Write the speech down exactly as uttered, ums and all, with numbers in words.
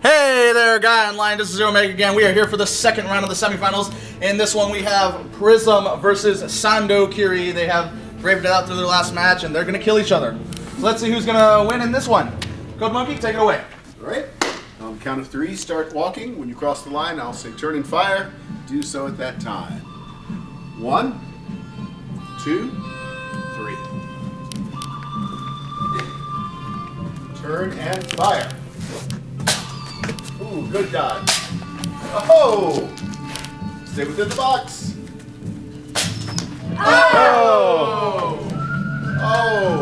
Hey there, guy online. This is Omega again. We are here for the second round of the semifinals. In this one, we have Prism versus Sandokiri. They have braved it out through their last match, and they're going to kill each other. So let's see who's going to win in this one. Code Monkey, take it away. All right. On the count of three, start walking. When you cross the line, I'll say turn and fire. Do so at that time. One, two, three. Turn and fire. Ooh, good dodge. Oh! Stay within the box. Oh! Oh!